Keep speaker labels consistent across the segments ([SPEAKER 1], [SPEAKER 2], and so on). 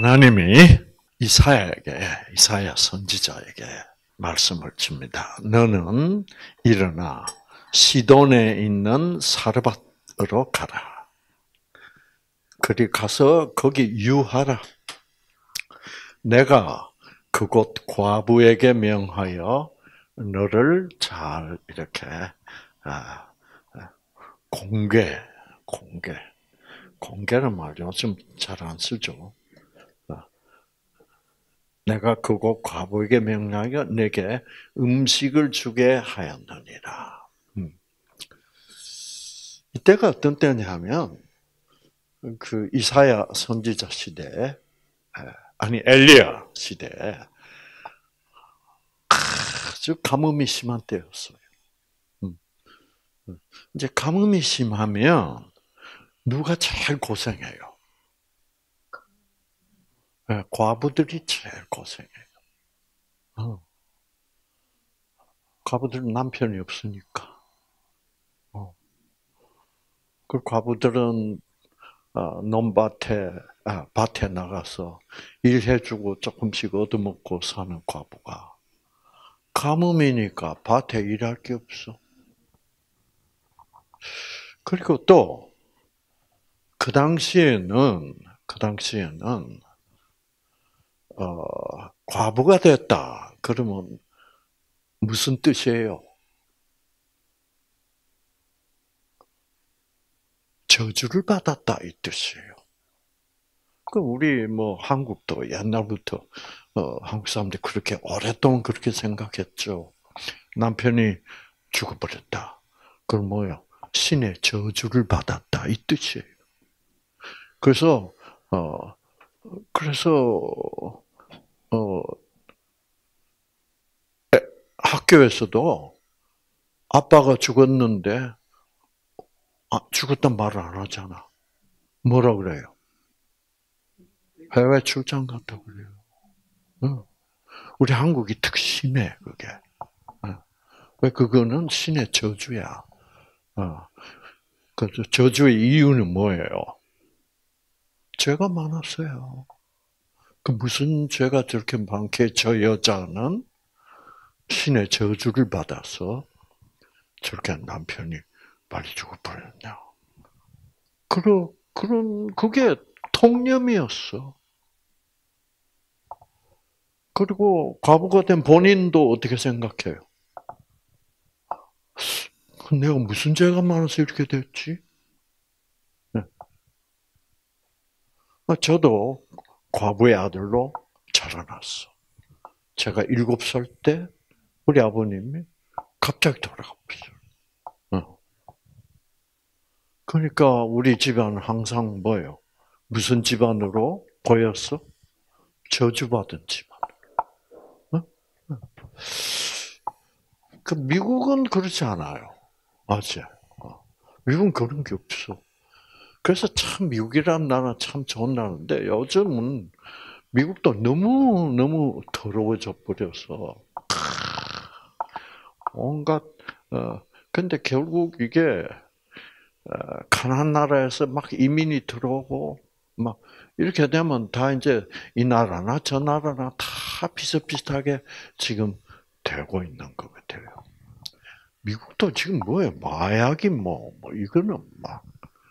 [SPEAKER 1] 하나님이 이사야 선지자에게 말씀을 줍니다. 너는 일어나 시돈에 있는 사르밧으로 가라. 그리 가서 거기 유하라. 내가 그곳 과부에게 명하여 너를 잘 이렇게 공개는 말이죠. 좀 잘 안 쓰죠. 내가 그곳 과부에게 명하여 내게 음식을 주게 하였느니라. 이때가 어떤 때냐면 그 이사야 선지자 시대, 엘리야 시대에 아주 가뭄이 심한 때였어요. 이제 가뭄이 심하면 누가 제일 고생해요? 과부들이 제일 고생해요. 과부들은 남편이 없으니까. 그 과부들은 밭에 나가서 일해주고 조금씩 얻어먹고 사는 과부가 가뭄이니까 밭에 일할 게 없어. 그리고 또 그 당시에는 과부가 됐다. 그러면 무슨 뜻이에요? 저주를 받았다 이 뜻이에요. 그 우리 한국도 옛날부터 한국 사람들이 그렇게 오랫동안 그렇게 생각했죠. 남편이 죽어버렸다. 그럼 뭐요? 신의 저주를 받았다 이 뜻이에요. 그래서 학교에서도 아빠가 죽었는데 죽었단 말을 안 하잖아. 뭐라 그래요? 해외 출장 갔다 그래요. 우리 한국이 특심해 그게. 왜 그거는 신의 저주야. 그 저주의 이유는 뭐예요? 죄가 많았어요. 그 무슨 죄가 저렇게 많게 저 여자는 신의 저주를 받아서 저렇게 남편이 빨리 죽어버렸냐. 그게 통념이었어. 그리고 과부가 된 본인도 어떻게 생각해요? 내가 무슨 죄가 많아서 이렇게 됐지? 네. 저도 과부의 아들로 자라났어. 제가 7살 때 우리 아버님이 갑자기 돌아가셨어요. 그러니까 우리 집안은 항상 뭐예요? 무슨 집안으로 보였어? 저주받은 집안. 그 미국은 그렇지 않아요. 맞지? 미국은 그런 게 없어. 그래서 참 미국이라는 나라는 참 좋은 나라인데 요즘은 미국도 너무 더러워져 버려서 온갖 근데 결국 이게 가난한 나라에서 막 이민이 들어오고 막 이렇게 되면 다 이제 이 나라나 저 나라나 다 비슷비슷하게 지금 되고 있는 것 같아요. 미국도 지금 뭐예요? 마약이 이거는 막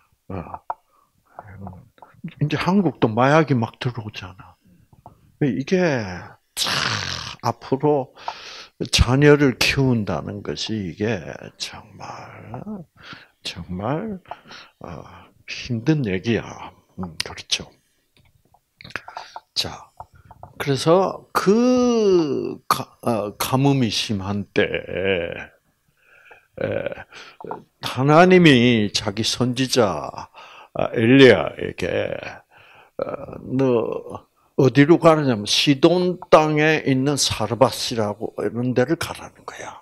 [SPEAKER 1] 이제 한국도 마약이 막 들어오잖아. 이게 참 앞으로 자녀를 키운다는 것이 이게 정말 힘든 얘기야. 그렇죠. 자, 그래서 그 가뭄이 심한 때 하나님이 자기 선지자 엘리야에게 너 어디로 가느냐면 시돈 땅에 있는 사르밧이라고 이런 데를 가라는 거야.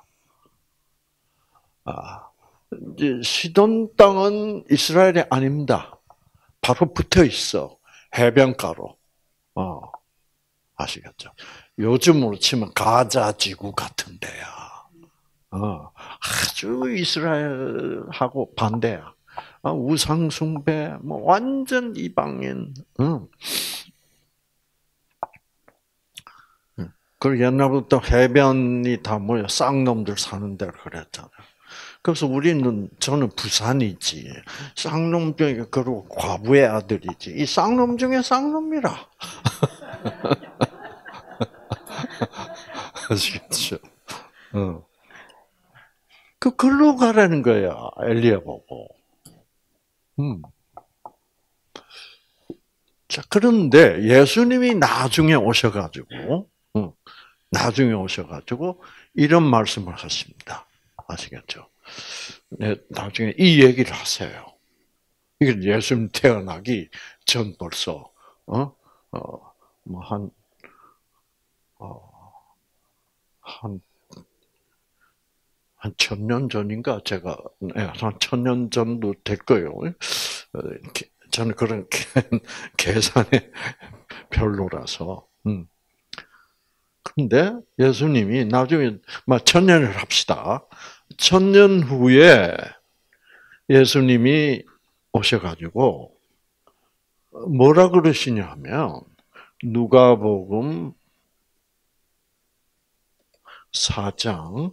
[SPEAKER 1] 이제 시돈 땅은 이스라엘이 아닙니다. 바로 붙어 있어. 해변가로. 아시겠죠? 요즘으로 치면 가자 지구 같은 데야. 아주 이스라엘하고 반대야. 우상 숭배, 완전 이방인. 그리고 옛날부터 해변이 다 뭐야 쌍놈들 사는 데라 그랬잖아요. 그래서 저는 부산이지. 쌍놈 중에, 그리고 과부의 아들이지. 이 쌍놈 중에 쌍놈이라. 아시겠죠? 글로 가라는 거야, 엘리야 보고. 자, 그런데 예수님이 나중에 오셔가지고, 이런 말씀을 하십니다. 아시겠죠? 네, 나중에 이 얘기를 하세요. 이게 예수님 태어나기 전 벌써, 뭐, 한 1000년 전인가, 제가, 한 1000년 전도 될 거예요. 저는 그런 계산에 별로라서. 근데 예수님이 나중에, 1000년을 합시다. 1000년 후에 예수님이 오셔가지고, 뭐라 그러시냐 하면, 누가복음 4장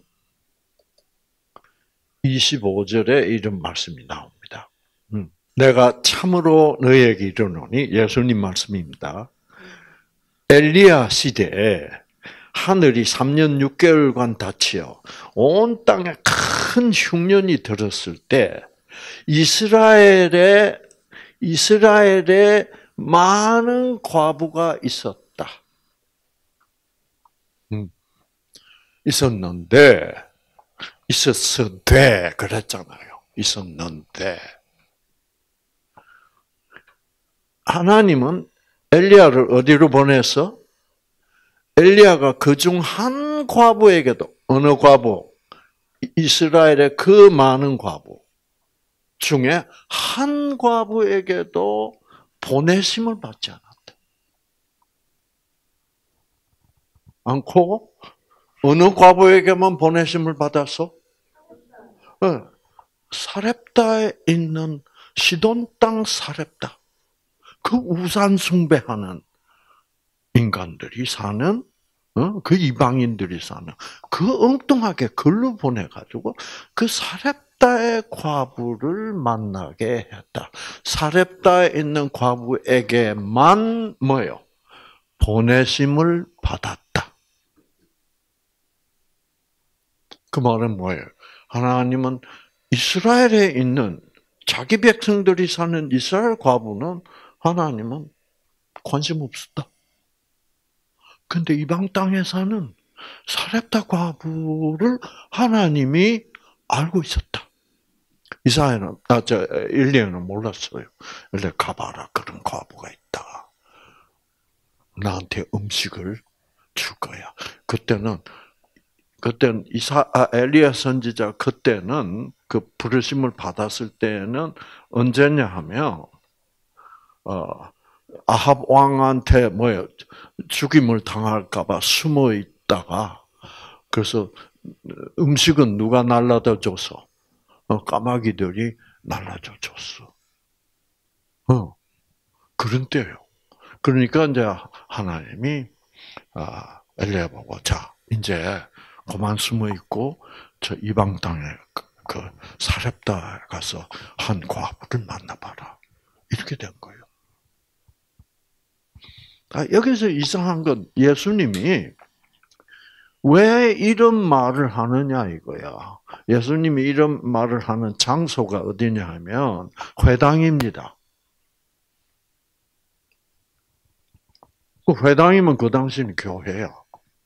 [SPEAKER 1] 25절에 이런 말씀이 나옵니다. 내가 참으로 너희에게 이르노니, 예수님 말씀입니다. 엘리야 시대에 하늘이 3년 6개월간 닫히어 온 땅에 큰 흉년이 들었을 때 이스라엘에 많은 과부가 있었다. 있었어되 그랬잖아요. 있었는데 하나님은 엘리야를 어디로 보내서 엘리야가 그중 한 과부에게도, 어느 과부? 이스라엘의 그 많은 과부 중에 한 과부에게도 보내심을 받지 않았다. 않고 어느 과부에게만 보내심을 받았어? 사렙다에 있는 시돈 땅 사렙다. 그 우상 숭배하는 인간들이 사는, 그 이방인들이 사는, 그 엉뚱하게 글로 보내가지고 그 사렙다의 과부를 만나게 했다. 사렙다에 있는 과부에게만 뭐요? 보내심을 받았다. 그 말은 뭐예요? 하나님은 이스라엘에 있는 자기 백성들이 사는 이스라엘 과부는 하나님은 관심 없었다. 근데 이방 땅에 사는 사렙다 과부를 하나님이 알고 있었다. 일리야는 몰랐어요. 일리야 가봐라, 그런 과부가 있다. 나한테 음식을 줄 거야. 그때는 엘리야 선지자 그때는 그 부르심을 받았을 때는 언제냐 하면 아합 왕한테 죽임을 당할까봐 숨어 있다가, 그래서 음식은 누가 날라다 줘서 까마귀들이 날라줘 줬어. 그런 때예요. 그러니까 이제 하나님이 엘리야 보고, 자 이제 그만 숨어 있고 저 이방 땅에 그 사렙다에 가서 한 과부를 만나봐라. 이렇게 된 거예요. 여기서 이상한 건 예수님이 왜 이런 말을 하느냐 이거야. 예수님이 이런 말을 하는 장소가 어디냐 하면 회당입니다. 그 회당이면 그 당시는 교회야.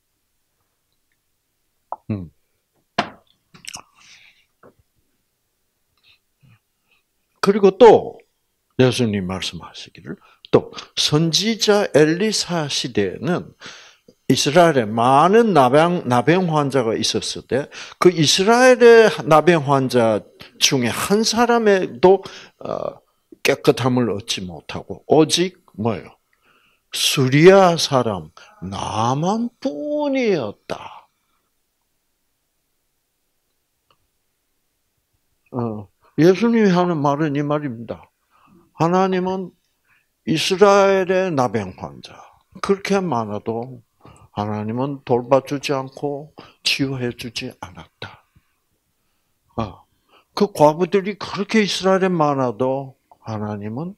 [SPEAKER 1] 그리고 또 예수님 말씀하시기를, 또 선지자 엘리사 시대에는 이스라엘에 많은 나병 환자가 있었을 때 그 이스라엘의 나병 환자 중에 한 사람에도 깨끗함을 얻지 못하고 오직 뭐예요? 수리아 사람 나만뿐이었다. 예수님이 하는 말은 이 말입니다. 하나님은 이스라엘의 나병 환자 그렇게 많아도 하나님은 돌봐주지 않고 치유해주지 않았다. 그 과부들이 그렇게 이스라엘에 많아도 하나님은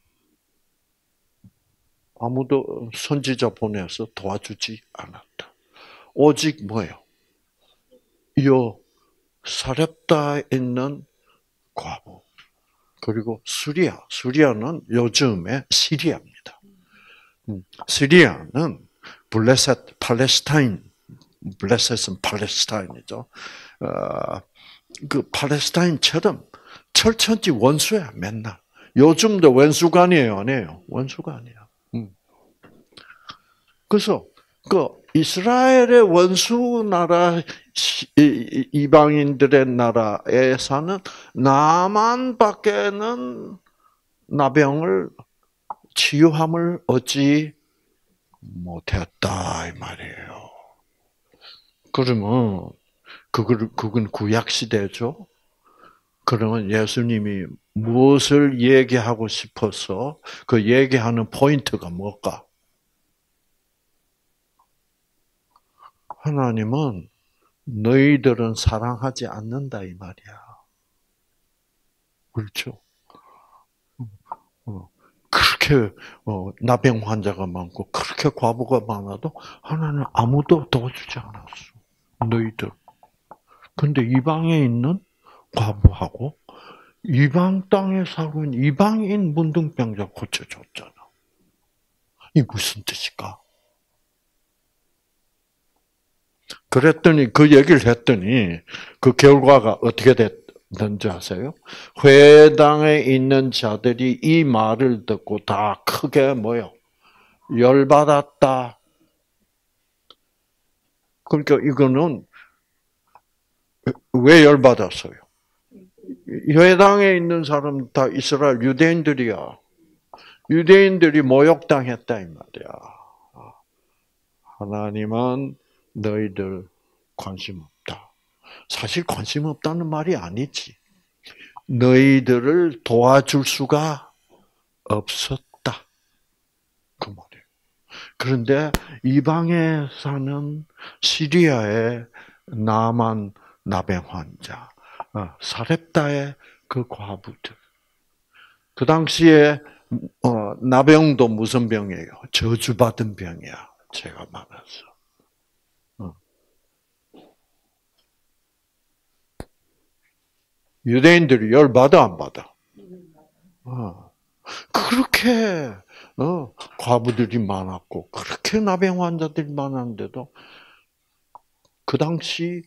[SPEAKER 1] 아무도 선지자 보내서 도와주지 않았다. 오직 뭐예요? 요 사렙다에 있는 과부 그리고 수리아는 요즘의 시리아입니다. 시리아는 블레셋은 팔레스타인이죠. 그 팔레스타인처럼 철천지 원수야 맨날. 요즘도 원수가 아니에요, 아니에요? 원수가 아니야. 그래서 그 이스라엘의 원수 나라 이방인들의 나라에 사는 나만밖에는 나병을 치유함을 얻지 못했다 이 말이에요. 그러면 그건 구약 시대죠. 그러면 예수님이 무엇을 얘기하고 싶어서 그 얘기하는 포인트가 뭘까? 하나님은 너희들은 사랑하지 않는다 이 말이야. 그렇죠? 그렇게 나병 환자가 많고 그렇게 과부가 많아도 하나님 아무도 도와주지 않았어. 너희들. 근데 이방에 있는 과부하고 이방 땅에 살고 있는 이방인 문둥병자 고쳐줬잖아. 이 무슨 뜻일까? 그랬더니 그 얘기를 했더니 그 결과가 어떻게 됐는지 아세요? 회당에 있는 자들이 이 말을 듣고 다 크게 뭐요? 열받았다. 그러니까 이거는 왜 열받았어요? 회당에 있는 사람 다 이스라엘 유대인들이야. 유대인들이 모욕당했다 이 말이야. 하나님은 너희들 관심 없다. 사실 관심 없다는 말이 아니지. 너희들을 도와줄 수가 없었다. 그 말이에요. 그런데 이방에 사는 시리아의 나만 나병 환자, 사렙다의 그 과부들. 그 당시에 나병도 무슨 병이에요? 저주받은 병이야. 제가 말해서. 유대인들이 열 받아 안 받아? 그렇게 과부들이 많았고 그렇게 나병 환자들이 많았는데도 그 당시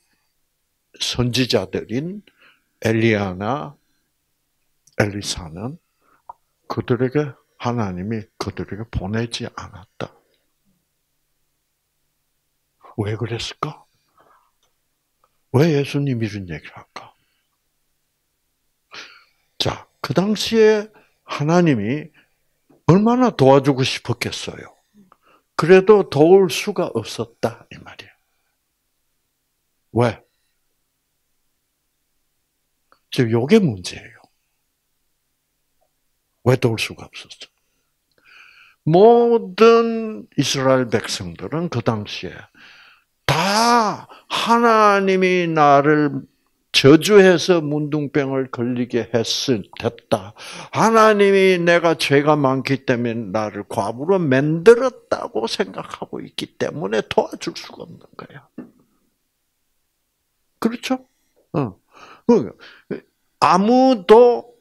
[SPEAKER 1] 선지자들인 엘리야나 엘리사는 그들에게 하나님이 그들에게 보내지 않았다. 왜 그랬을까? 왜 예수님이 이런 얘기를 할까? 자, 그 당시에 하나님이 얼마나 도와주고 싶었겠어요. 그래도 도울 수가 없었다 이 말이에요. 왜? 지금 이게 문제예요. 왜 도울 수가 없었어? 모든 이스라엘 백성들은 그 당시에 다 하나님이 나를 저주해서 문둥병을 걸리게 했다. 하나님이 내가 죄가 많기 때문에 나를 과부로 만들었다고 생각하고 있기 때문에 도와줄 수가 없는 거야. 그렇죠? 아무도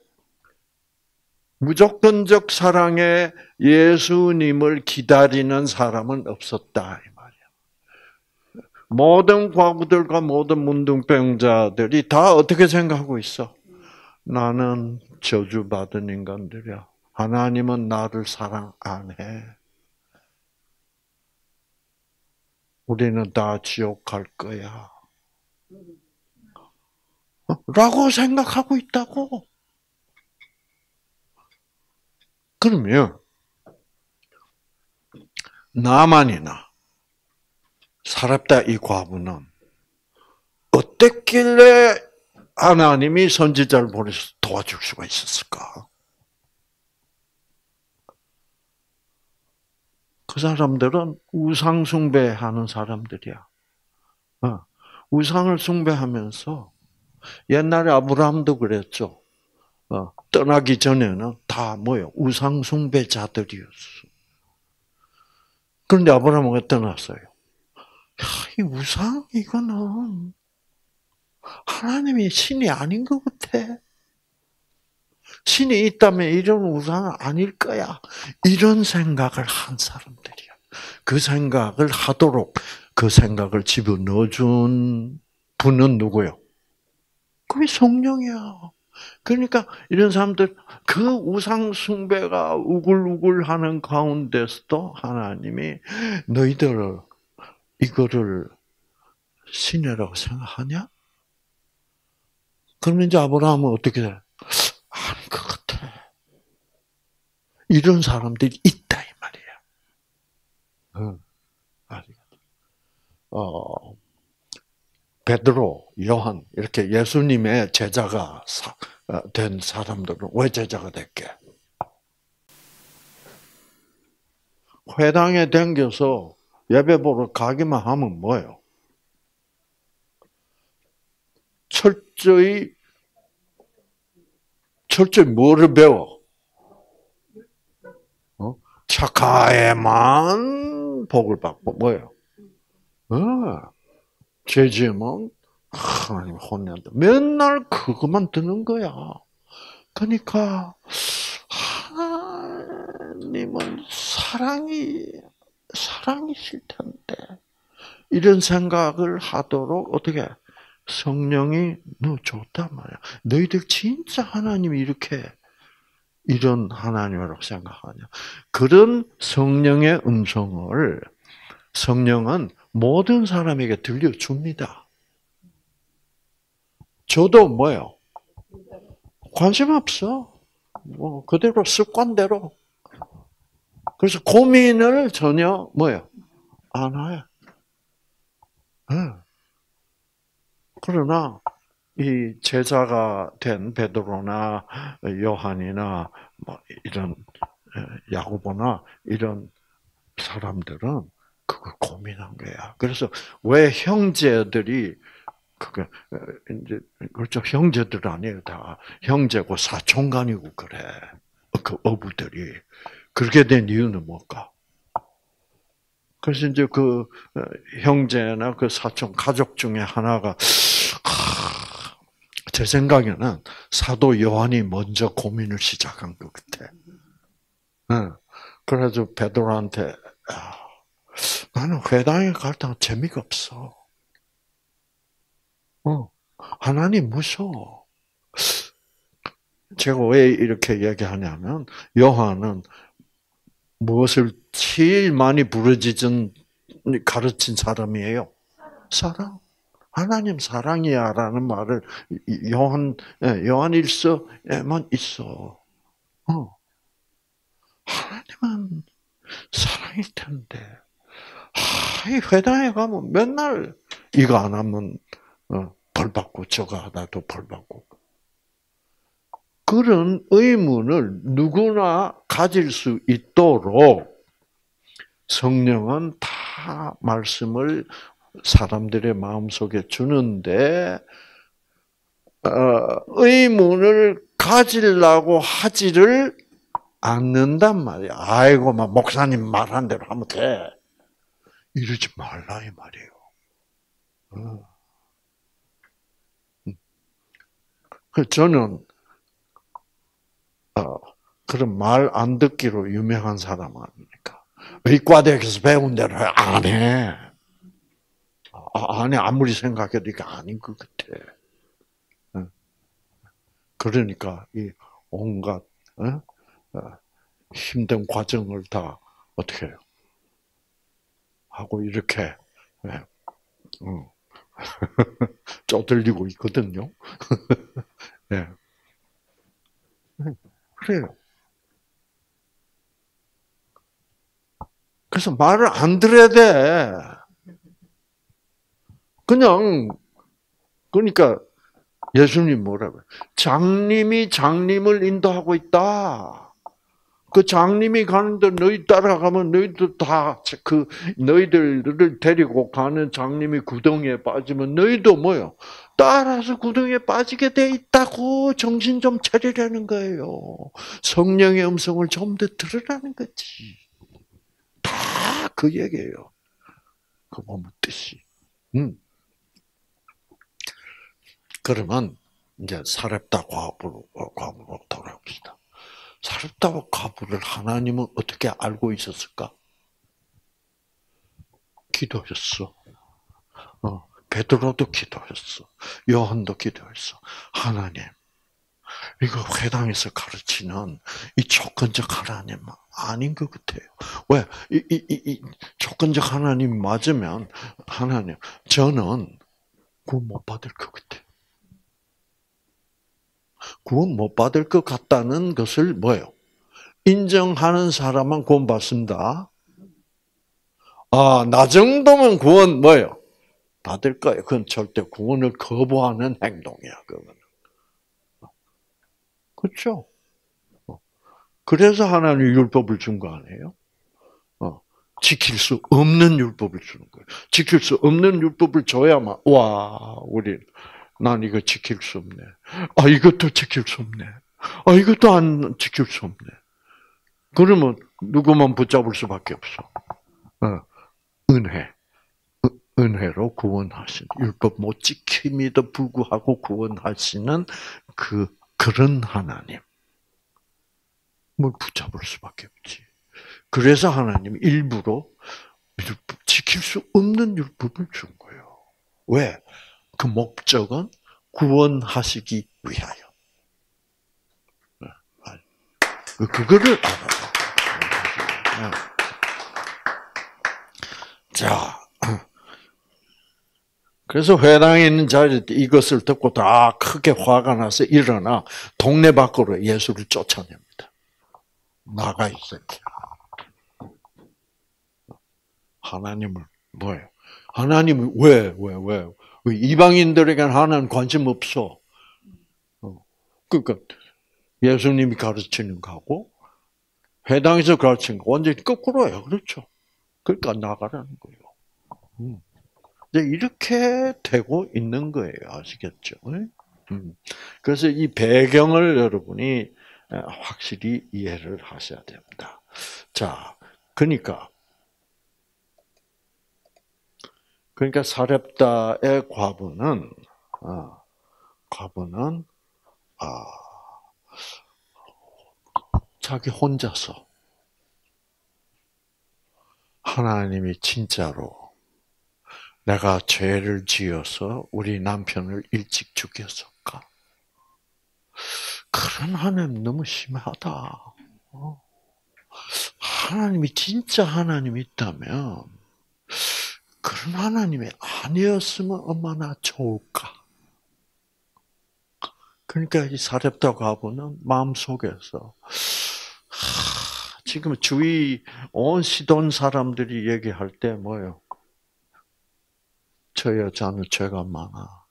[SPEAKER 1] 무조건적 사랑에 예수님을 기다리는 사람은 없었다 이 말이야. 모든 과부들과 모든 문둥병자들이 다 어떻게 생각하고 있어? 나는 저주받은 인간들이야. 하나님은 나를 사랑 안 해. 우리는 다 지옥 갈 거야. 라고 생각하고 있다고. 그러면 나만이나 사렙다 이 과부는 어땠길래 하나님이 선지자를 보내서 도와줄 수가 있었을까? 그 사람들은 우상 숭배하는 사람들이야. 우상을 숭배하면서 옛날에 아브라함도 그랬죠. 떠나기 전에는 다 뭐요? 우상 숭배자들이었어. 그런데 아브라함은 왜 떠났어요? 야, 이 우상 이거는 하나님이 신이 아닌 것 같아. 신이 있다면 이런 우상은 아닐 거야. 이런 생각을 한 사람들이야. 그 생각을 하도록 그 생각을 집어넣어준 분은 누구요? 그게 성령이야. 그러니까 이런 사람들 그 우상 숭배가 우글우글하는 가운데서도 하나님이 너희들 이거를 신이라고 생각하냐? 그러면 이제 아브라함은 어떻게 돼? 아닌 것 같아. 이런 사람들이 있다 이 말이야. 베드로, 요한 이렇게 예수님의 제자가 된 사람들은 왜 제자가 됐게? 회당에 댕겨서 예배 보러 가기만 하면 뭐예요? 철저히 뭐를 배워? 착하에만 복을 받고 뭐예요? 죄 지으면 하나님 혼낸다. 맨날 그것만 듣는 거야. 그러니까 하나님은 사랑이실 텐데 이런 생각을 하도록 어떻게 성령이 너 좋단 말이야. 너희들 진짜 하나님이 이렇게 이런 하나님이라고 생각하냐? 그런 성령의 음성을 성령은 모든 사람에게 들려줍니다. 저도 뭐요? 관심 없어. 뭐 그대로 습관대로. 그래서 고민을 전혀 뭐요? 안 해. 그러나 이 제자가 된 베드로나 요한이나 뭐 이런 야고보나 이런 사람들은 그걸 고민한 거야. 그래서 왜 형제들이 그게 이제 그렇죠. 형제들 아니에요. 다 형제고 사촌간이고 그래. 그 어부들이 그렇게 된 이유는 뭘까? 그래서 이제 그 형제나 그 사촌 가족 중에 하나가 제 생각에는 사도 요한이 먼저 고민을 시작한 것 같아. 그래서 베드로한테 나는 회당에 갈 때 재미가 없어. 하나님 무서워. 제가 왜 이렇게 얘기하냐면 요한은 무엇을 제일 많이 부르짖은 가르친 사람이에요. 사랑. 하나님 사랑이야라는 말을 요한일서에만 있어. 하나님은 사랑일 텐데. 이 회당에 가면 맨날 이거 안 하면 벌 받고 저거 하다도 벌 받고. 그런 의문을 누구나 가질 수 있도록 성령은 다 말씀을 사람들의 마음속에 주는데 의문을 가지려고 하지를 않는단 말이야. 아이고 막 목사님 말한 대로 하면 돼. 이러지 말라 이 말이에요. 그 저는 그런 말 안 듣기로 유명한 사람 아닙니까? 의과대학에서 배운 대로 안 해. 아니 아무리 생각해도 이게 아닌 것 같아. 그러니까 이 온갖 힘든 과정을 다 어떻게 해요? 하고 이렇게 쪼들리고 있거든요. 네. 그래요. 그래서 말을 안 들어야 돼. 그러니까 예수님 뭐라고요? 장님이 장님을 인도하고 있다. 그 장님이 가는데 너희 따라가면 너희도 다 너희들을 데리고 가는 장님이 구덩이에 빠지면 너희도 뭐요? 따라서 구덩이에 빠지게 돼 있다고 정신 좀 차리라는 거예요. 성령의 음성을 좀 더 들으라는 거지. 다 그 얘기예요. 그 보면 뜻이. 그러면 이제 사렙다 과부로 돌아옵시다. 사렙다 과부를 하나님은 어떻게 알고 있었을까? 기도했어. 베드로도 기도했어. 요한도 기도했어. 하나님, 이거 회당에서 가르치는 이 조건적 하나님 아닌 것 같아요. 왜? 이 조건적 하나님 맞으면 하나님, 저는 구원 못 받을 것 같아요. 구원 못 받을 것 같다는 것을 뭐예요? 인정하는 사람만 구원 받습니다. 나 정도면 구원 뭐예요? 받을 거예요. 그건 절대 구원을 거부하는 행동이야, 그거는. 그렇죠? 그래서 하나님이 율법을 준 거 아니에요? 지킬 수 없는 율법을 주는 거예요. 지킬 수 없는 율법을 줘야만, 난 이거 지킬 수 없네. 이것도 지킬 수 없네. 이것도 안 지킬 수 없네. 그러면 누구만 붙잡을 수밖에 없어. 은혜. 은혜로 구원하신, 율법 못 지킴에도 불구하고 구원하시는 그런 하나님을 붙잡을 수밖에 없지. 그래서 하나님이 일부러 지킬 수 없는 율법을 준 거예요. 왜? 그 목적은 구원하시기 위하여. 그거를 알아요. 자, 그래서 회당에 있는 자들이 이것을 듣고 다 크게 화가 나서 일어나 동네 밖으로 예수를 쫓아냅니다. 나가 있어요. 하나님을 뭐예요? 하나님을 왜? 이방인들에게는 하나님 관심 없어. 그러니까 예수님이 가르치는 거하고 회당에서 가르치는 거 완전히 거꾸로예요. 그렇죠? 그러니까 나가라는 거예요. 이제 이렇게 되고 있는 거예요. 아시겠죠? 그래서 이 배경을 여러분이 확실히 이해를 하셔야 됩니다. 자, 그러니까 사렙다의 과부는 자기 혼자서 하나님이 진짜로 내가 죄를 지어서 우리 남편을 일찍 죽였을까? 그런 하나님 너무 심하다. 하나님이 진짜 하나님이 있다면 그런 하나님이 아니었으면 얼마나 좋을까? 그러니까 이 사렙다 과부는 마음속에서 지금 주위 온 시돈 사람들이 얘기할 때 뭐예요? 저 여자는 죄가 많아.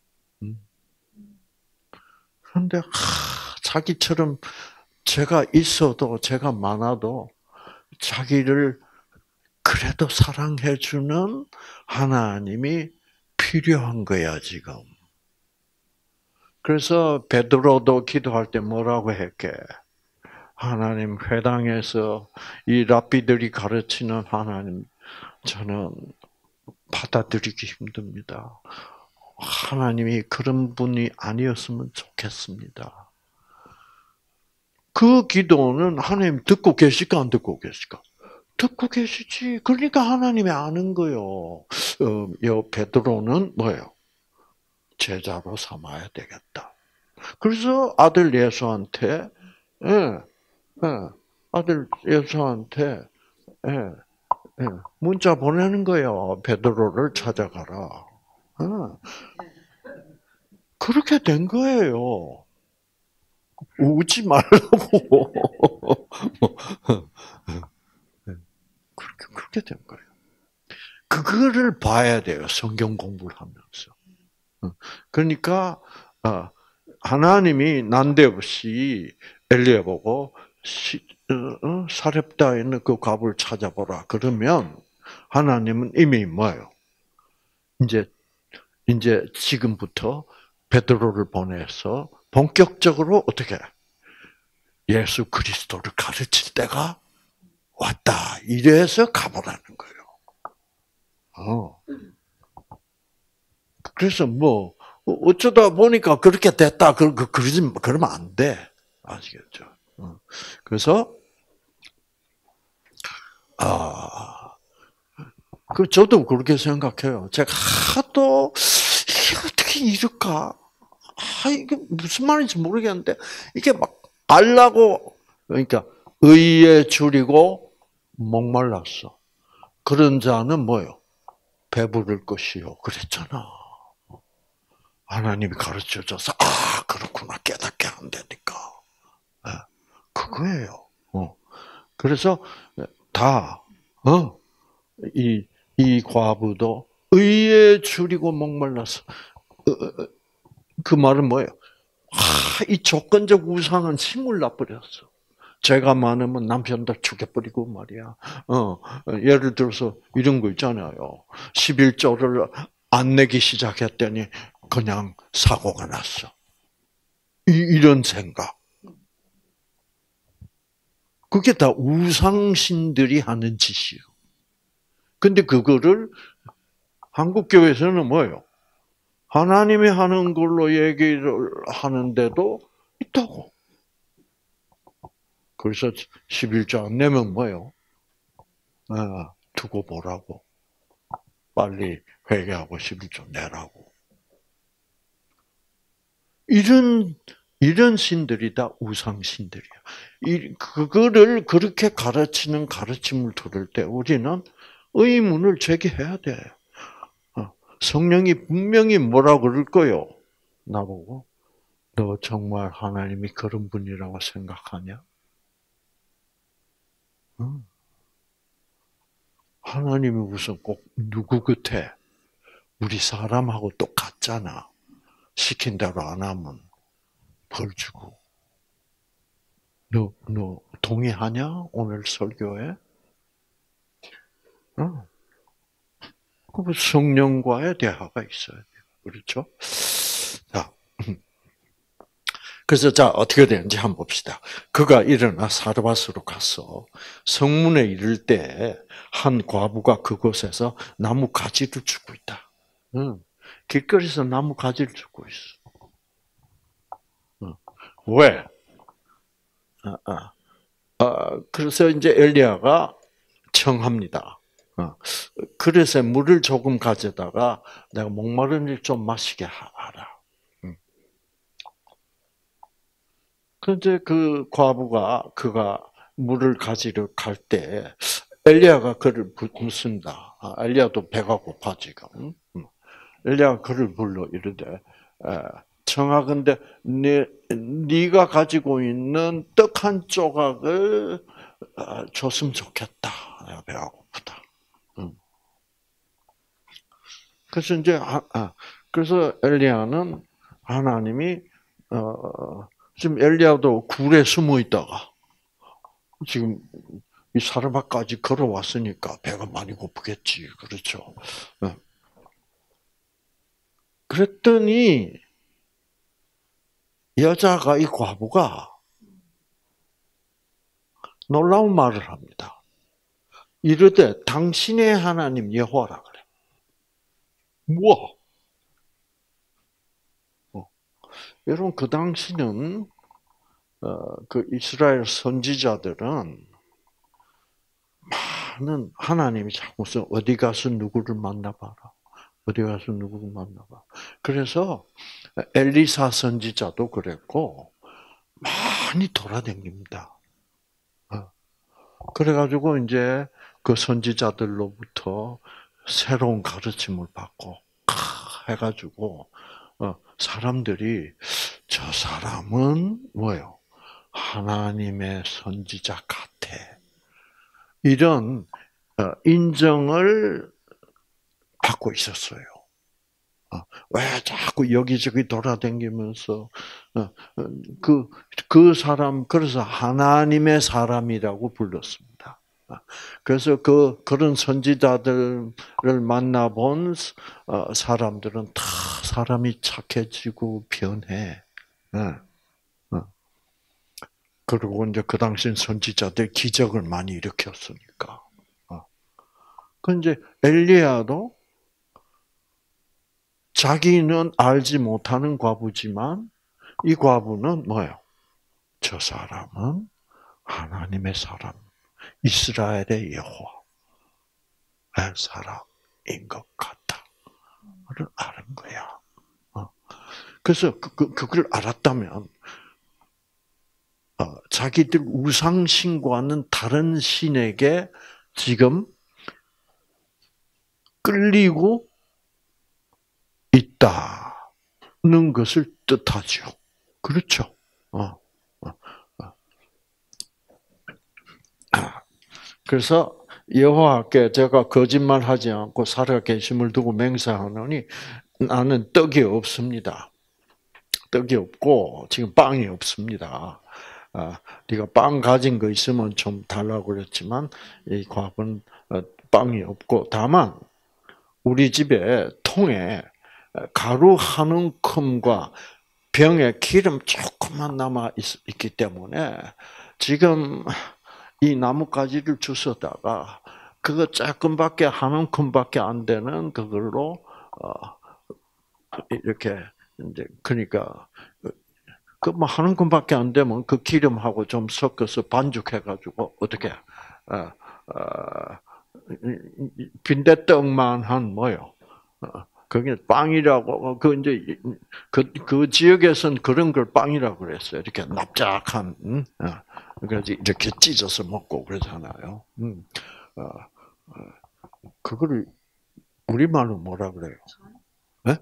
[SPEAKER 1] 그런데 자기처럼 죄가 있어도 죄가 많아도 자기를 그래도 사랑해주는 하나님이 필요한 거야 지금. 그래서 베드로도 기도할 때 뭐라고 했게? 하나님 회당에서 이 랍비들이 가르치는 하나님 저는 받아들이기 힘듭니다. 하나님이 그런 분이 아니었으면 좋겠습니다. 그 기도는 하나님 듣고 계실까 안 듣고 계실까? 듣고 계시지. 그러니까 하나님이 아는 거요. 베드로는 뭐예요? 제자로 삼아야 되겠다. 그래서 아들 예수한테 아들 예수한테 문자 보내는 거예요. 베드로를 찾아가라. 그렇게 된 거예요. 우지 말라고. 그렇게 된 거예요. 그거를 봐야 돼요. 성경 공부를 하면서. 그러니까 하나님이 난데없이 엘리야 보고 사렙다에 있는 그 과부를 찾아보라. 그러면 하나님은 이미 뭐예요? 이제 지금부터 베드로를 보내서 본격적으로 어떻게 예수 그리스도를 가르칠 때가 왔다. 이래서 가보라는 거예요. 그래서 뭐 어쩌다 보니까 그렇게 됐다. 그러면 안 돼. 아시겠죠? 그래서 저도 그렇게 생각해요. 제가 하도 이게 어떻게 이럴까? 이게 무슨 말인지 모르겠는데 이게 막 알라고 그러니까 의에 줄이고 목말랐어. 그런 자는 뭐요? 배부를 것이요. 그랬잖아. 하나님이 가르쳐줘서 그렇구나 깨닫게 안 되니까. 그거예요. 그래서 다 이 과부도 의에 줄이고 목말라서 그 말은 뭐예요? 이 조건적 우상은 힘을 놔버렸어. 죄가 많으면 남편도 죽여버리고 말이야. 예를 들어서 이런 거 있잖아요. 11조를 안 내기 시작했더니 그냥 사고가 났어. 이런 생각. 그게 다 우상신들이 하는 짓이에요. 근데 그거를 한국교회에서는 뭐예요? 하나님이 하는 걸로 얘기를 하는데도 있다고. 그래서 11조 안 내면 뭐예요? 두고 보라고. 빨리 회개하고 11조 내라고. 이런 신들이 다 우상신들이야. 그거를 그렇게 가르치는 가르침을 들을 때 우리는 의문을 제기해야 돼. 성령이 분명히 뭐라 그럴 거요? 나보고. 너 정말 하나님이 그런 분이라고 생각하냐? 하나님이 무슨 꼭 누구 같아? 우리 사람하고 똑같잖아. 시킨 대로 안 하면 벌 주고. 너 동의하냐? 오늘 설교에? 그 성령과의 대화가 있어야 돼요. 그렇죠? 자, 그래서 자 어떻게 되는지 한번 봅시다. 그가 일어나 사르밧으로 가서 성문에 이를 때 한 과부가 그곳에서 나무 가지를 주고 있다. 길거리에서 나무 가지를 주고 있어. 왜? 그래서 이제 엘리야가 청합니다. 그릇에 물을 조금 가져다가 내가 목마르니 좀 마시게 하라. 그런데 그 과부가 그가 물을 가지러 갈 때 엘리야가 그를 묻습니다. 엘리야도 배가 고파 지금. 엘리야가 그를 불러 이르되 청하건대 네가 가지고 있는 떡 한 조각을 줬으면 좋겠다. 내가 배가 고프다. 그래서 이제 그래서 엘리야는 하나님이 지금 엘리야도 굴에 숨어 있다가 지금 이 사르밧까지 걸어왔으니까 배가 많이 고프겠지, 그렇죠? 그랬더니 여자가 이 과부가 놀라운 말을 합니다. 이르되 당신의 하나님 여호와라 그래. 우와. 여러분 그 당시는 그 이스라엘 선지자들은 많은 하나님이 자꾸서 어디 가서 누구를 만나봐라. 어디 가서 누구를 만나봐. 그래서 엘리사 선지자도 그랬고 많이 돌아다닙니다. 그래가지고 이제 그 선지자들로부터 새로운 가르침을 받고 해가지고 사람들이 저 사람은 뭐요? 하나님의 선지자 같아. 이런 인정을 받고 있었어요. 왜 자꾸 여기저기 돌아다니면서 그 사람 그래서 하나님의 사람이라고 불렀습니다. 그래서 그런 선지자들을 만나본 사람들은 다 사람이 착해지고 변해. 그리고 이제 그 당시엔 선지자들 기적을 많이 일으켰으니까. 그 이제 엘리야도 자기는 알지 못하는 과부지만 이 과부는 뭐예요? 저 사람은 하나님의 사람, 이스라엘의 여호와의 사람인 것 같다를 아는 거야. 그래서 그걸 알았다면 자기들 우상신과는 다른 신에게 지금 끌리고 있다는 것을 뜻하죠. 그렇죠. 그래서 여호와께 제가 거짓말하지 않고 살아계심을 두고 맹세하노니 나는 떡이 없습니다. 떡이 없고 지금 빵이 없습니다. 네가 빵 가진 거 있으면 좀 달라고 그랬지만 이 과부는 빵이 없고 다만 우리 집에 통에 가루 한 움큼과 병에 기름 조금만 남아 있기 때문에 지금 이 나뭇가지를 주워다가 그거 조금밖에 한 움큼밖에 안 되는 그걸로 이렇게 이제 그러니까 그 뭐 한 움큼밖에 안 되면 그 기름하고 좀 섞어서 반죽해가지고 어떻게 빈대떡만 뭐요? 그게 빵이라고 그 이제 그 지역에서는 그런 걸 빵이라고 그랬어요. 이렇게 납작한 그래서 이렇게 찢어서 먹고 그러잖아요. 그거를 우리말로 뭐라 그래요? 네?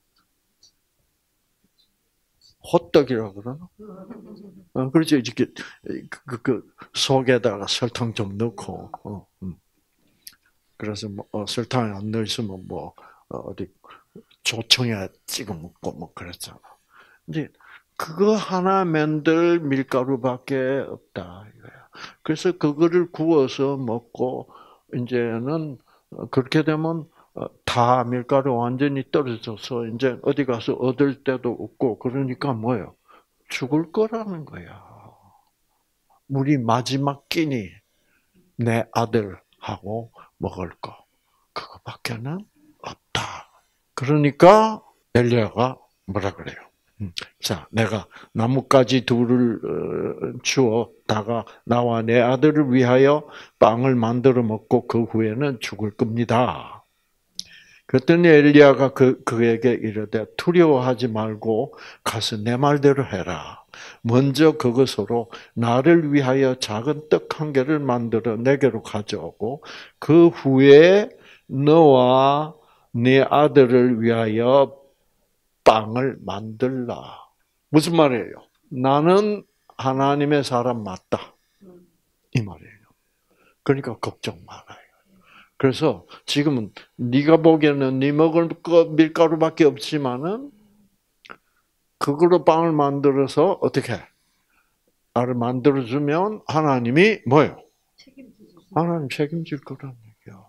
[SPEAKER 1] 호떡이라고 그러나? 그렇죠. 이렇게 그 속에다가 설탕 좀 넣고. 그래서 뭐 설탕 안 넣어 있으면 뭐 어디 조청에 찍어 먹고 뭐 그랬잖아. 이제 그거 하나 만들 밀가루밖에 없다 이거야. 그래서 그거를 구워서 먹고 이제는 그렇게 되면 다 밀가루 완전히 떨어져서 이제 어디 가서 얻을 데도 없고 그러니까 뭐예요? 죽을 거라는 거야. 우리 마지막 끼니 내 아들하고 먹을 거 그거밖에는 없다. 그러니까 엘리야가 뭐라 그래요? 자, 내가 나뭇가지 둘을 주어다가 나와 내 아들을 위하여 빵을 만들어 먹고 그 후에는 죽을 겁니다. 그랬더니 엘리야가 그에게 이르되 두려워하지 말고 가서 내 말대로 해라. 먼저 그것으로 나를 위하여 작은 떡 한 개를 만들어 내게로 가져오고 그 후에 너와 네 아들을 위하여 빵을 만들라. 무슨 말이에요? 나는 하나님의 사람 맞다. 이 말이에요. 그러니까 걱정 말아요. 그래서 지금은 네가 보기에는 네 먹을 거 밀가루밖에 없지만은 그걸로 빵을 만들어서 어떻게 나를 만들어주면 하나님이 뭐예요? 하나님 책임질 거라는 얘기야.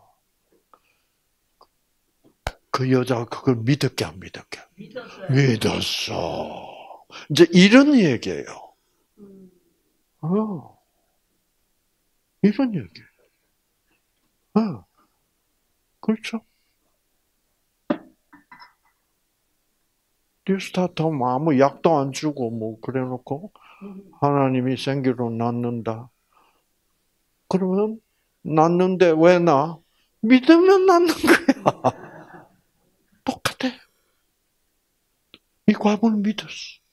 [SPEAKER 1] 그 여자가 그걸 믿었게 안 믿었게? 믿었어. 이제 이런 얘기예요. 이런 얘기예요. 그렇죠. 뉴스타트하면 아무 약도 안 주고 뭐 그래놓고 하나님이 생기로 낳는다. 그러면 낳는데 왜 낳아? 믿으면 낳는 거야. 똑같아. 이 과부는 믿었어.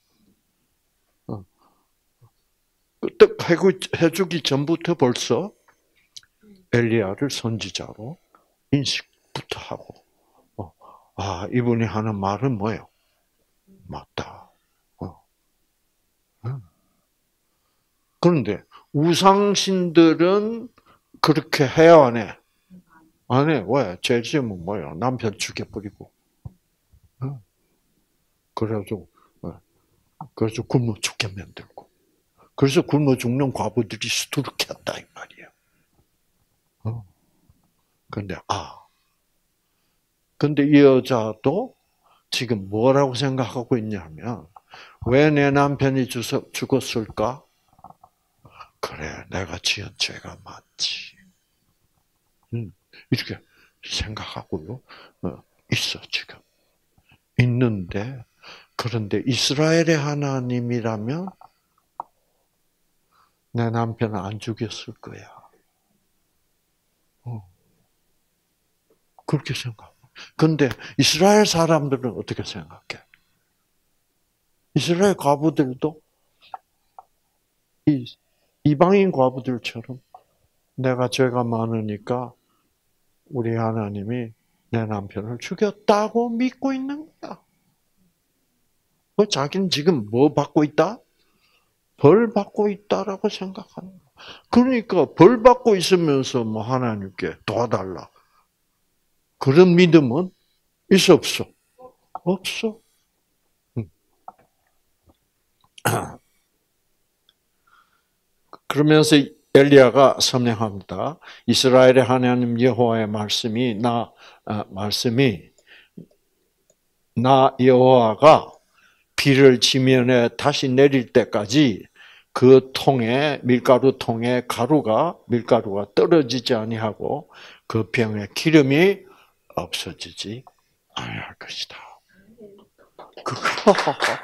[SPEAKER 1] 그때 해주기 전부터 벌써 엘리야를 선지자로 인식부터 하고, 이분이 하는 말은 뭐예요? 맞다. 그런데 우상신들은 그렇게 해야 안 해? 안 해. 왜? 죄 지으면 뭐예요? 남편 죽여버리고. 그래가지고 그래서 굶어 죽게 만들고. 그래서 굶어 죽는 과부들이 수두룩했다 이 말이에요. 근데 근데 이 여자도 지금 뭐라고 생각하고 있냐면 왜 내 남편이 죽었을까? 그래, 내가 지은 죄가 많지. 이렇게 생각하고요. 있어 지금. 있는데 그런데 이스라엘의 하나님이라면 내 남편은 안 죽였을 거야. 그렇게 생각. 근데 이스라엘 사람들은 어떻게 생각해? 이스라엘 과부들도 이방인 과부들처럼 내가 죄가 많으니까 우리 하나님이 내 남편을 죽였다고 믿고 있는 거야. 자기는 지금 뭐 받고 있다? 벌 받고 있다라고 생각하는 거야. 그러니까 벌 받고 있으면서 뭐 하나님께 도와달라. 그런 믿음은 있어 없어? 없어. 그러면서 엘리야가 선명합니다. 이스라엘의 하나님 여호와의 말씀이 나 여호와가 비를 지면에 다시 내릴 때까지 그 통에 밀가루 통에 밀가루가 떨어지지 아니하고 그 병에 기름이 없어지지 아니할 것이다. 그거.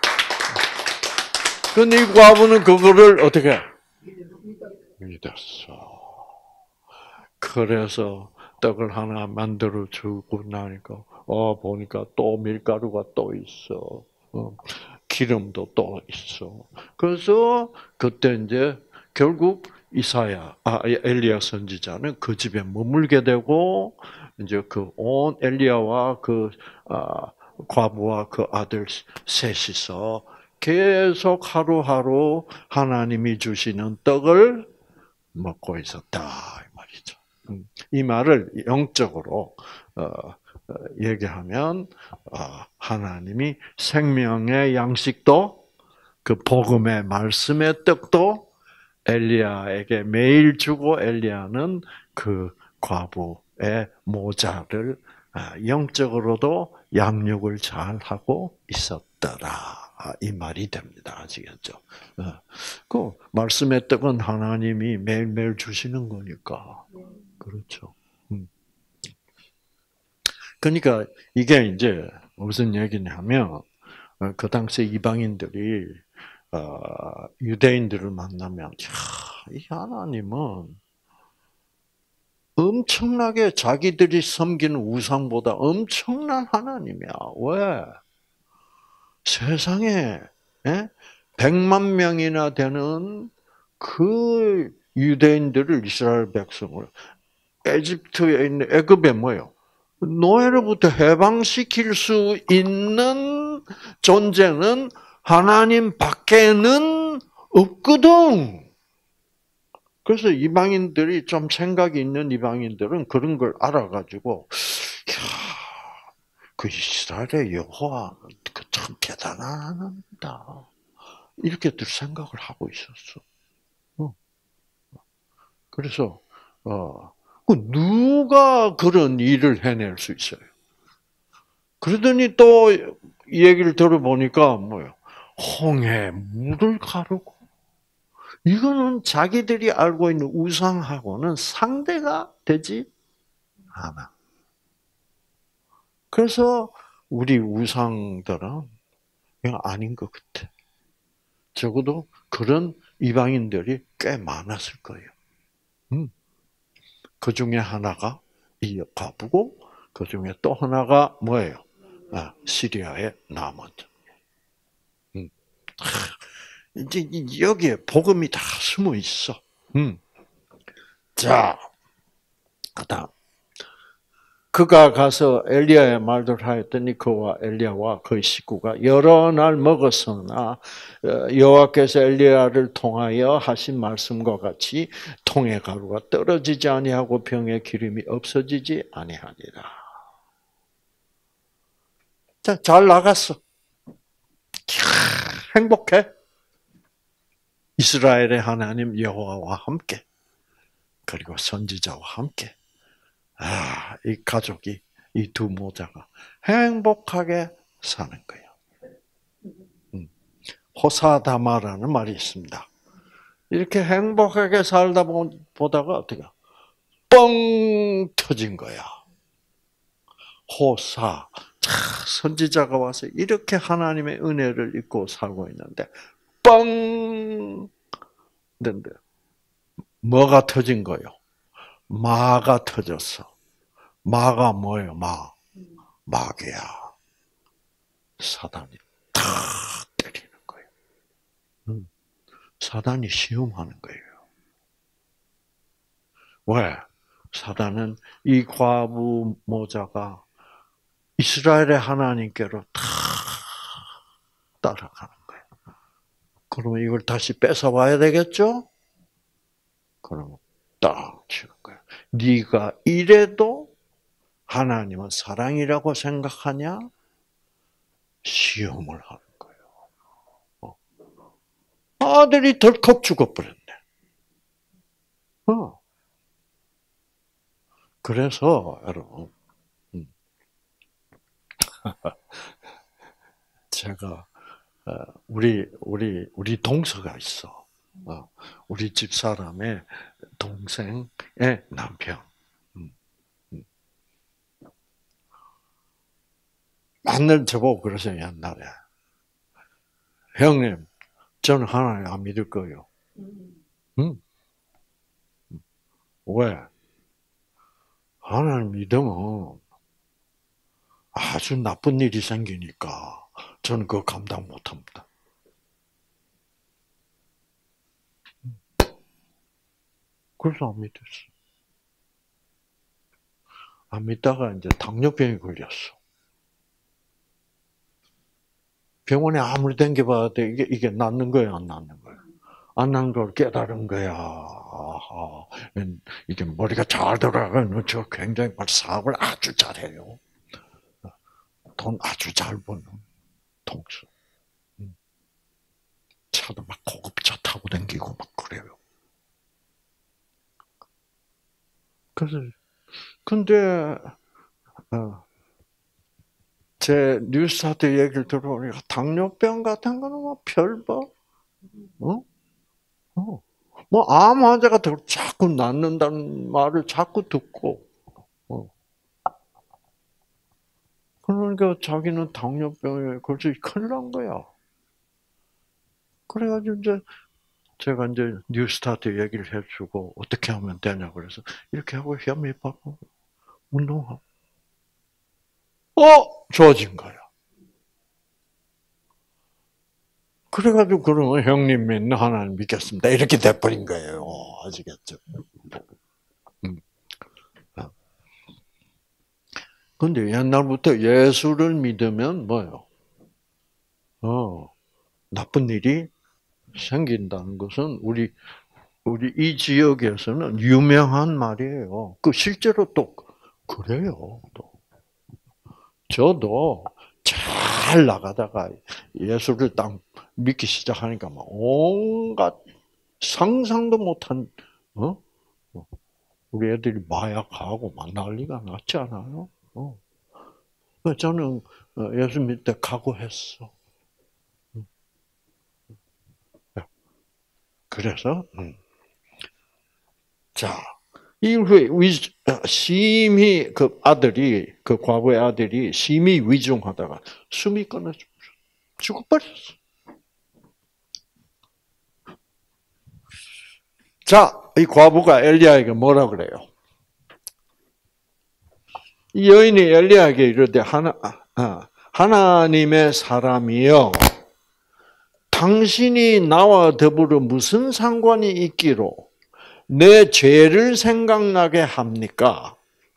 [SPEAKER 1] 근데 이 과부는 그거를 어떻게 믿었어. 그래서 떡을 하나 만들어 주고 나니까 보니까 또 밀가루가 또 있어. 기름도 또 있어. 그래서 그때 이제 결국 엘리야 선지자는 그 집에 머물게 되고 이제 그 온 엘리야와 그 과부와 그 아들 셋이서 계속 하루하루 하나님이 주시는 떡을 먹고 있었다 이 말이죠. 이 말을 영적으로 얘기하면 하나님이 생명의 양식도 그 복음의 말씀의 떡도 엘리야에게 매일 주고 엘리야는 그 과부의 모자를 영적으로도 양육을 잘 하고 있었더라. 이 말이 됩니다. 아시겠죠? 그 말씀의 떡은 하나님이 매일매일 주시는 거니까. 그렇죠. 그러니까 이게 이제 무슨 얘기냐면 그 당시 이방인들이 유대인들을 만나면 이 하나님은 엄청나게 자기들이 섬기는 우상보다 엄청난 하나님이야. 왜? 세상에 100만 명이나 되는 그 유대인들을 이스라엘 백성을 에집트에 있는 애굽에 뭐요? 노예로부터 해방시킬 수 있는 존재는 하나님 밖에는 없거든. 그래서 이방인들이 좀 생각이 있는 이방인들은 그런 걸 알아가지고, 그 이스라엘의 여호와 참 대단하다. 이렇게들 생각을 하고 있었어. 그래서 누가 그런 일을 해낼 수 있어요? 그러더니 또 얘기를 들어보니까 뭐요? 홍해 물을 가르고 이거는 자기들이 알고 있는 우상하고는 상대가 되지 않아. 그래서 우리 우상들은 이거 아닌 것 같아. 적어도 그런 이방인들이 꽤 많았을 거예요. 그 중에 하나가 이 과부고, 그 중에 또 하나가 뭐예요? 시리아의 나만. 이제 여기에 복음이 다 숨어 있어. 자, 그다음 그가 가서 엘리야의 말들 하였더니 그와 엘리야와 그의 식구가 여러 날 먹었으나 여호와께서 엘리야를 통하여 하신 말씀과 같이 통의 가루가 떨어지지 아니하고 병의 기름이 없어지지 아니하니라. 자, 잘 나갔어. 행복해? 이스라엘의 하나님 여호와와 함께, 그리고 선지자와 함께, 이 가족이, 이 두 모자가 행복하게 사는 거예요. 호사다마라는 말이 있습니다. 이렇게 행복하게 살다 보다가 어떻게 뻥 터진 거야. 호사, 선지자가 와서 이렇게 하나님의 은혜를 입고 살고 있는데 뻥! 근데 뭐가 터진 거요? 마가 터졌어. 마가 뭐예요? 마귀야. 사단이 탁 때리는 거예요. 사단이 시험하는 거예요. 왜? 사단은 이 과부 모자가 이스라엘의 하나님께로 다 따라가는 거예요. 그러면 이걸 다시 뺏어와야 되겠죠? 그러면 딱 치는 거예요. 네가 이래도 하나님은 사랑이라고 생각하냐? 시험을 하는 거예요. 아들이 덜컥 죽어버렸네. 그래서 여러분, 제가 우리 동서가 있어. 우리 집 사람의 동생의 남편. 맨날 저보고 그러세요, 옛날에. 형님, 저는 하나님 안 믿을 거예요. 왜? 하나님 믿으면 아주 나쁜 일이 생기니까 저는 그거 감당 못 합니다. 그래서 안 믿었어. 안 믿다가 이제 당뇨병이 걸렸어. 병원에 아무리 댕겨봐도 이게 낫는 거야, 안 낫는 거야? 안 낫는 걸 깨달은 거야. 아하, 이게 머리가 잘 돌아가는 저 굉장히 사업을 아주 잘해요. 돈 아주 잘 버는 동수. 차도 막 고급차 타고 다니고 막 그래요. 그래서 근데 제 뉴스타트 얘기를 들어보니까 당뇨병 같은 거는 뭐 별거, 뭐 암 환자가 자꾸 낫는다는 말을 자꾸 듣고, 그러니까 자기는 당뇨병에 걸쳐 큰일 난 거야. 그래가지고 이제 제가 이제 뉴스타트 얘기를 해주고 어떻게 하면 되냐 그래서 이렇게 하고 혈압하고 운동하고, 좋아진 거야. 그래가지고 그러면 형님 믿는 하나님 믿겠습니다. 이렇게 돼버린 거예요. 아시겠죠? 근데 옛날부터 예수를 믿으면 뭐예요? 나쁜 일이 생긴다는 것은 우리 이 지역에서는 유명한 말이에요. 그 실제로 또 그래요. 또 저도 잘 나가다가 예수를 딱 믿기 시작하니까 막 온갖 상상도 못한 우리 애들이 마약하고 막 난리가 났지 않아요? 저는 예수 믿을 때 각오했어. 그래서 자, 이후에 심히 그 아들이, 그 과거의 아들이 심히 위중하다가 숨이 끊어져 죽어버렸어. 자, 이 과부가 엘리야에게 뭐라 그래요? 이 여인이 엘리야에게 이르되 하나님의 사람이여, 당신이 나와 더불어 무슨 상관이 있기로 내 죄를 생각나게 합니까?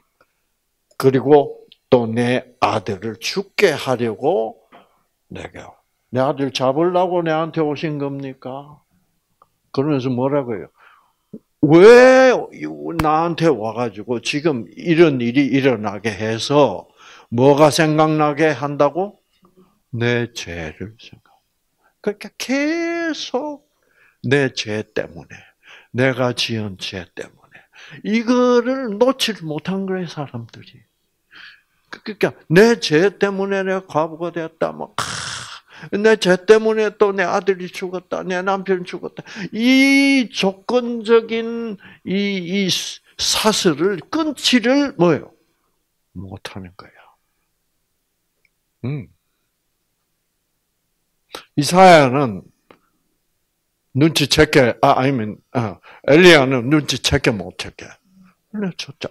[SPEAKER 1] 그리고 또 내 아들을 죽게 하려고 내 아들 잡으려고 내한테 오신 겁니까? 그러면서 뭐라고요? 왜 나한테 와가지고 지금 이런 일이 일어나게 해서 뭐가 생각나게 한다고? 내 죄를 생각. 그러니까 계속 내 죄 때문에, 내가 지은 죄 때문에 이거를 놓지 못한 거예요, 사람들이. 그러니까 내 죄 때문에 내가 과부가 되었다. 뭐 내 죄 때문에 또 내 아들이 죽었다. 내 남편이 죽었다. 이 조건적인 이 사슬을 끊지를 뭐요? 못하는 거야. 이사야는 눈치채게, 엘리야는 눈치채게 못채게. 그래, 첫째,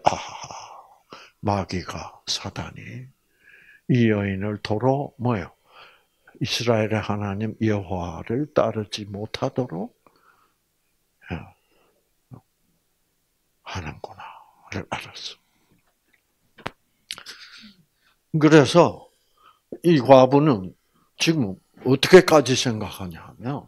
[SPEAKER 1] 마귀가, 사단이 이 여인을 도로 뭐요? 이스라엘의 하나님 여호와를 따르지 못하도록 하는구나를 알았어. 그래서 이 과부는 지금 어떻게까지 생각하냐면,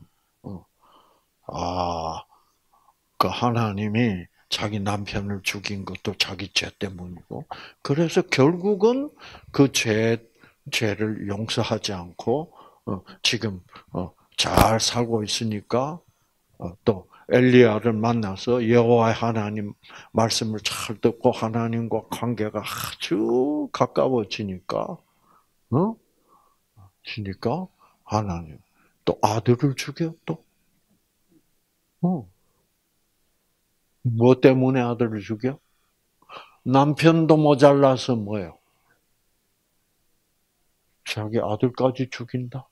[SPEAKER 1] 그 하나님이 자기 남편을 죽인 것도 자기 죄 때문이고, 그래서 결국은 그 죄를 용서하지 않고, 지금, 잘 살고 있으니까, 또 엘리야를 만나서 여호와의 하나님 말씀을 잘 듣고 하나님과 관계가 아주 가까워지니까, 하나님 또 아들을 죽여 또, 뭐 때문에 아들을 죽여? 남편도 모자라서 뭐예요? 자기 아들까지 죽인다.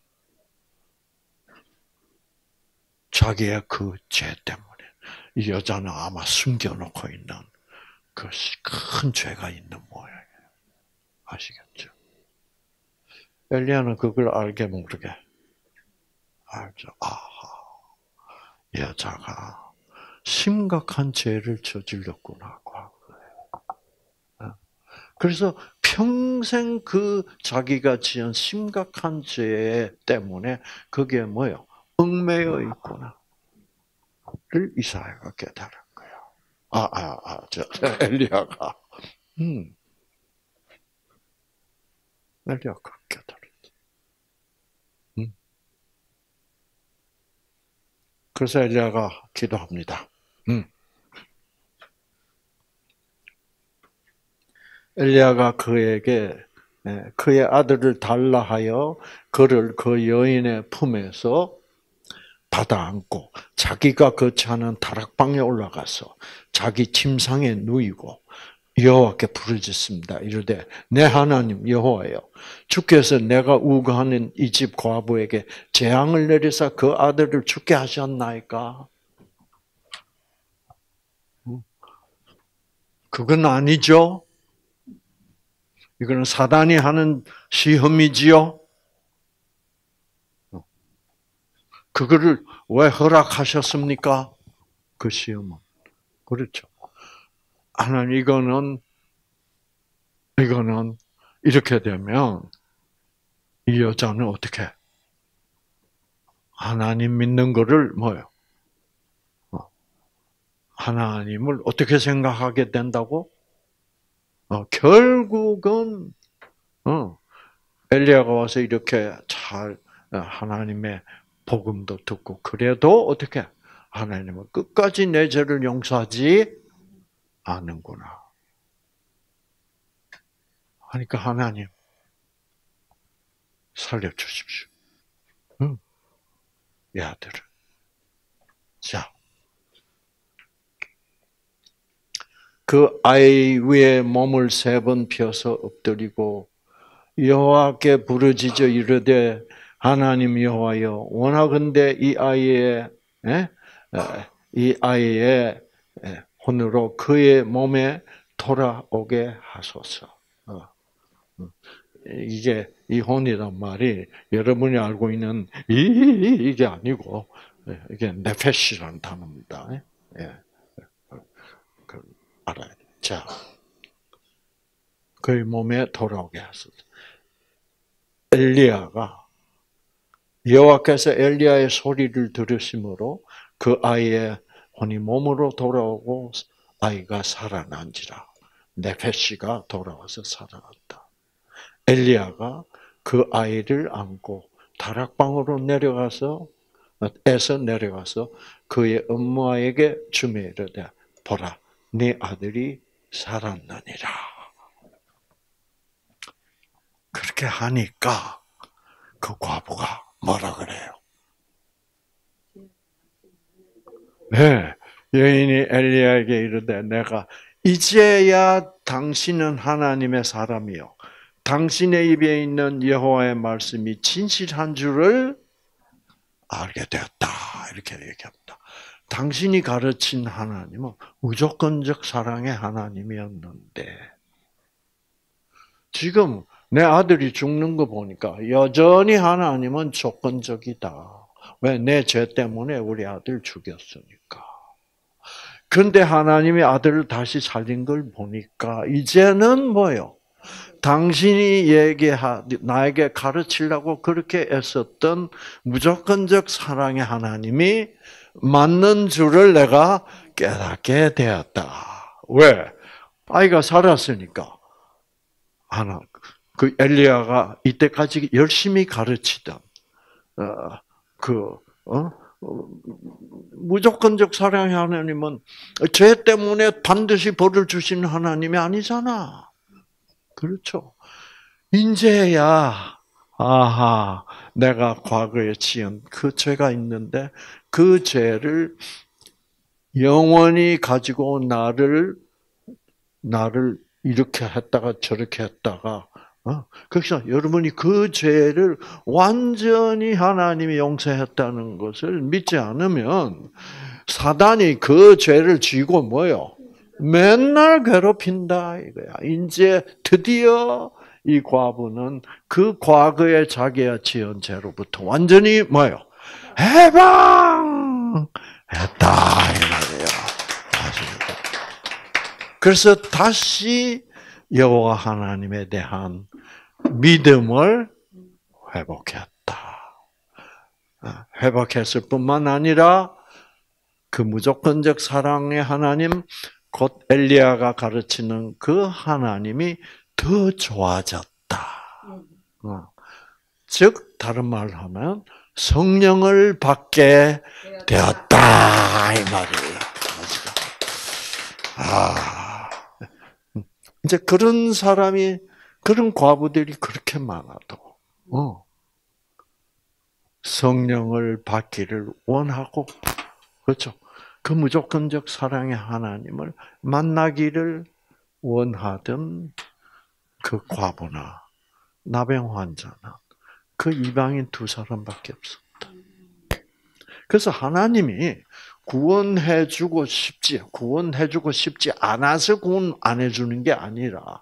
[SPEAKER 1] 자기의 그 죄 때문에. 이 여자는 아마 숨겨놓고 있는 그것이 큰 죄가 있는 모양이에요. 아시겠죠? 엘리야는 그걸 알게 모르게 알죠. 여자가 심각한 죄를 저질렀구나. 그래서 평생 그 자기가 지은 심각한 죄 때문에 그게 뭐요? 얽매여 있구나. 를 이사야가 깨달은 거야. 엘리야가. 엘리야가 깨달았지. 그래서 엘리야가 기도합니다. 엘리야가 그에게 그의 아들을 달라 하여 그를 그 여인의 품에서 받아 안고 자기가 거처하는 다락방에 올라가서 자기 침상에 누이고 여호와께 부르짖습니다. 이르되 내 하나님 여호와여 주께서 내가 우거하는 이 집 과부에게 재앙을 내리사 그 아들을 죽게 하셨나이까? 그건 아니죠. 이거는 사단이 하는 시험이지요. 그거를 왜 허락하셨습니까? 그 시험은. 그렇죠. 하나님, 이거는 이렇게 되면 이 여자는 어떻게? 하나님 믿는 거를 뭐요? 하나님을 어떻게 생각하게 된다고? 결국은 엘리야가 와서 이렇게 잘 하나님의 복음도 듣고 그래도 어떻게 하나님은 끝까지 내 죄를 용서하지 않는구나. 하니까 하나님 살려주십시오. 이 아들을. 자, 그 아이 위에 몸을 3번 펴서 엎드리고 여호와께 부르짖어 이르되 하나님 여호와여 원하건대 이 아이의 혼으로 그의 몸에 돌아오게 하소서. 이게 이 혼이란 말이 여러분이 알고 있는 이게 아니고 이게 네페시라는 단어입니다. 알아야 돼. 자, 그의 몸에 돌아오게 하소서. 엘리야가 여호와께서 엘리야의 소리를 들으심으로 그 아이의 혼이 몸으로 돌아오고 아이가 살아난지라. 네페시가 돌아와서 살아났다. 엘리야가 그 아이를 안고 다락방으로 에서 내려가서 그의 엄마에게 주며 이르되 보라 네 아들이 살았느니라. 그렇게 하니까 그 과부가 뭐라 그래요? 네, 여인이 엘리야에게 이르되 내가 이제야 당신은 하나님의 사람이요 당신의 입에 있는 여호와의 말씀이 진실한 줄을 알게 되었다. 이렇게 얘기합니다. 당신이 가르친 하나님은 무조건적 사랑의 하나님이었는데 지금 내 아들이 죽는 거 보니까 여전히 하나님은 조건적이다. 왜? 내 죄 때문에 우리 아들 죽였으니까. 근데 하나님이 아들을 다시 살린 걸 보니까 이제는 뭐요? 당신이 나에게 가르치려고 그렇게 애썼던 무조건적 사랑의 하나님이 맞는 줄을 내가 깨닫게 되었다. 왜? 아이가 살았으니까. 그 엘리야가 이때까지 열심히 가르치던 무조건적 사랑의 하나님은 죄 때문에 반드시 벌을 주시는 하나님이 아니잖아. 그렇죠. 이제야 내가 과거에 지은 그 죄가 있는데 그 죄를 영원히 가지고 나를 이렇게 했다가 저렇게 했다가 그래서 여러분이 그 죄를 완전히 하나님이 용서했다는 것을 믿지 않으면 사단이 그 죄를 쥐고 뭐요? 맨날 괴롭힌다 이거야. 이제 드디어 이 과부는 그 과거에 자기가 지은 죄로부터 완전히 뭐요? 해방했다 이 말이에요. 그래서 다시 여호와 하나님에 대한 믿음을 회복했다. 회복했을 뿐만 아니라 그 무조건적 사랑의 하나님, 곧 엘리야가 가르치는 그 하나님이 더 좋아졌다. 즉 다른 말로 하면 성령을 받게 되었다 이 말이에요. 이제 그런 그런 과부들이 그렇게 많아도 성령을 받기를 원하고 그렇죠. 그 무조건적 사랑의 하나님을 만나기를 원하던 그 과부나 나병 환자는 그 이방인 두 사람밖에 없었다. 그래서 하나님이 구원해주고 싶지 않아서 구원 안 해주는 게 아니라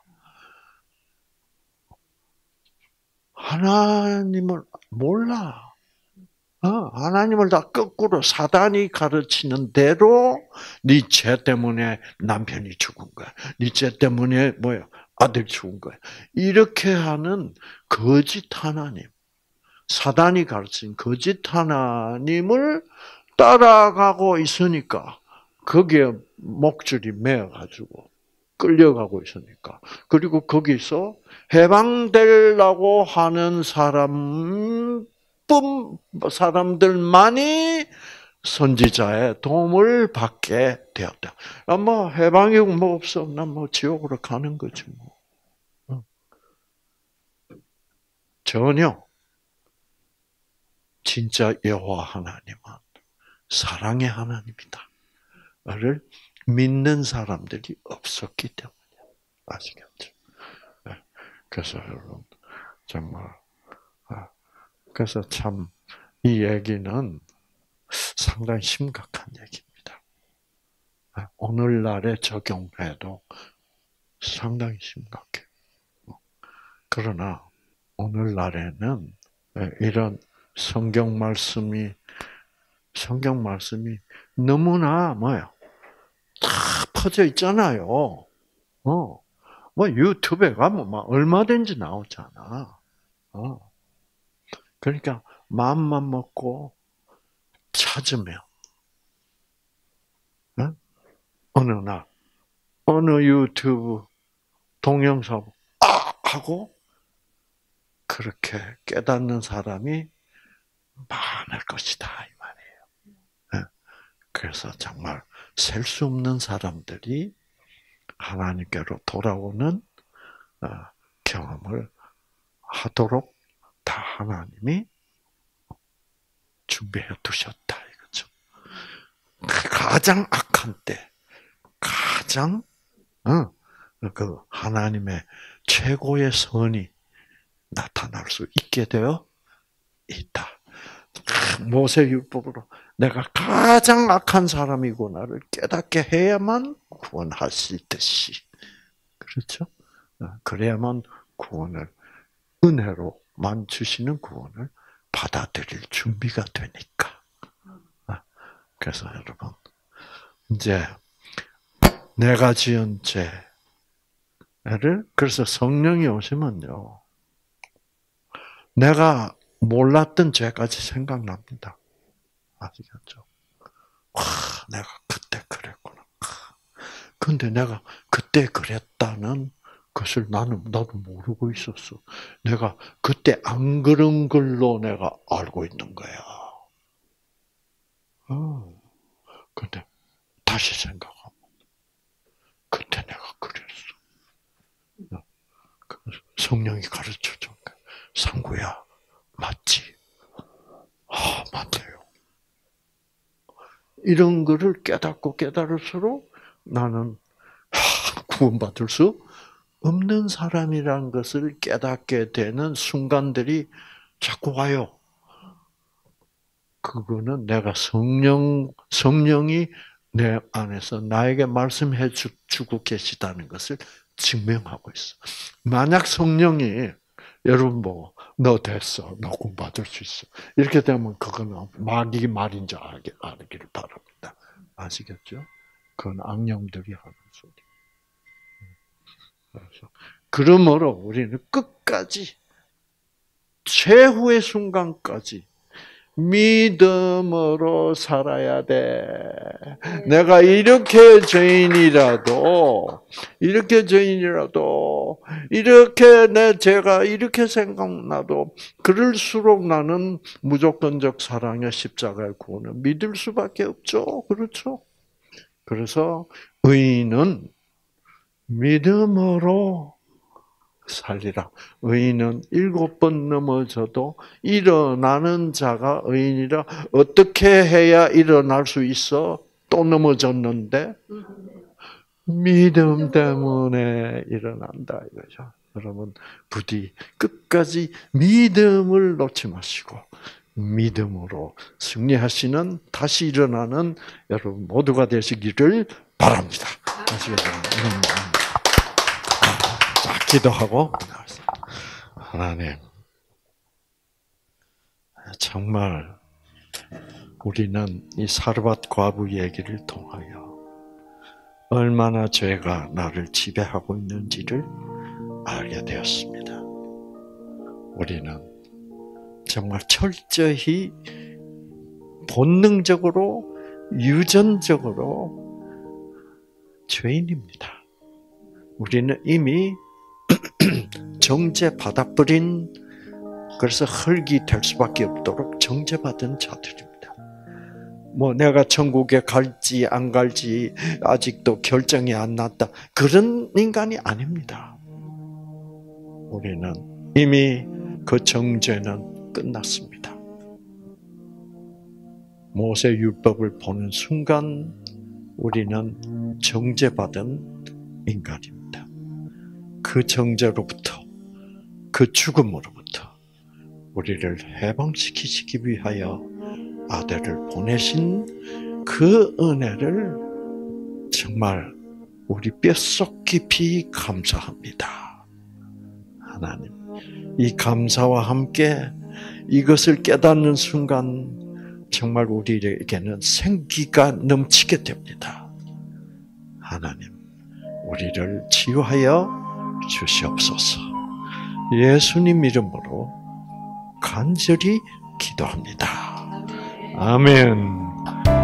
[SPEAKER 1] 하나님을 몰라. 하나님을 다 거꾸로 사단이 가르치는 대로 네 죄 때문에 남편이 죽은 거야. 네 죄 때문에 아들 죽은 거야. 이렇게 하는 거짓 하나님. 사단이 가르친 거짓 하나님을 따라가고 있으니까 거기에 목줄이 매어가지고 끌려가고 있으니까. 그리고 거기서 해방되려고 하는 사람들만이 선지자의 도움을 받게 되었다. 해방이 없어. 난 지옥으로 가는 거지 뭐. 전혀. 진짜 여호와 하나님은 사랑의 하나님이다. 를 믿는 사람들이 없었기 때문이야. 아시겠죠? 그래서 여러분 정말 그래서 참 이 얘기는 상당히 심각한 얘기입니다. 오늘날에 적용해도 상당히 심각해. 그러나 오늘날에는 이런 성경 말씀이 너무나 다 퍼져 있잖아요. 유튜브에 가면 얼마든지 나오잖아. 그러니까 마음만 먹고 찾으면 어느 유튜브 동영상 하고 그렇게 깨닫는 사람이 많을 것이다 이 말이에요. 그래서 정말 셀 수 없는 사람들이 하나님께로 돌아오는 경험을 하도록 다 하나님이 준비해 두셨다 이거죠. 가장 악한 때, 가장 그 하나님의 최고의 선이 나타날 수 있게 되어 있다. 모세율법으로 내가 가장 악한 사람이구나를 깨닫게 해야만 구원하시듯이, 그렇죠? 그래야만 구원을, 은혜로만 주시는 구원을 받아들일 준비가 되니까. 그래서 여러분, 이제 내가 지은 죄를, 그래서 성령이 오시면요, 내가 몰랐던 죄까지 생각납니다. 아시겠죠? 와, 내가 그때 그랬구나. 근데 내가 그때 그랬다는 것을 나도 모르고 있었어. 내가 그때 안 그런 걸로 내가 알고 있는 거야. 근데 다시 생각하면 그때 내가 그랬어. 성령이 가르쳐준 거야. 상구야, 맞지? 맞아요. 이런 거를 깨달을수록 나는 구원받을 수 없는 사람이라는 것을 깨닫게 되는 순간들이 자꾸 와요. 그거는 내가 성령이 내 안에서 나에게 말씀해 주고 계시다는 것을 증명하고 있어. 만약 성령이 여러분 보고 너 됐어, 너 구원받을 수 있어, 이렇게 되면 그거는 마귀 말인 줄 알기를 바랍니다. 아시겠죠? 그건 악령들이 하는 소리. 그래서 그러므로 우리는 끝까지 최후의 순간까지 믿음으로 살아야 돼. 내가 이렇게 죄인이라도 이렇게 내 죄가 이렇게 생각나도 그럴수록 나는 무조건적 사랑의 십자가의 구원을 믿을 수밖에 없죠. 그렇죠? 그래서 의인은 믿음으로 살리라. 의인은 7번 넘어져도 일어나는 자가 의인이라. 어떻게 해야 일어날 수 있어? 또 넘어졌는데 믿음 때문에 일어난다 이거죠. 여러분 부디 끝까지 믿음을 놓지 마시고 믿음으로 승리하시는, 다시 일어나는 여러분 모두가 되시기를 바랍니다. 아시겠죠? 기도하고, 하나님, 정말 우리는 이 사르밧 과부 얘기를 통하여 얼마나 죄가 나를 지배하고 있는지를 알게 되었습니다. 우리는 정말 철저히 본능적으로, 유전적으로 죄인입니다. 우리는 이미 정죄받아버린, 그래서 흙이 될 수밖에 없도록 정죄받은 자들입니다. 내가 천국에 갈지 안 갈지 아직도 결정이 안 났다, 그런 인간이 아닙니다. 우리는 이미 그 정죄는 끝났습니다. 모세 율법을 보는 순간 우리는 정죄받은 인간입니다. 그 정죄로부터, 그 죽음으로부터 우리를 해방시키시기 위하여 아들을 보내신 그 은혜를 정말 우리 뼛속 깊이 감사합니다. 하나님, 이 감사와 함께 이것을 깨닫는 순간 정말 우리에게는 생기가 넘치게 됩니다. 하나님, 우리를 치유하여 주시옵소서. 예수님 이름으로 간절히 기도합니다. 아멘.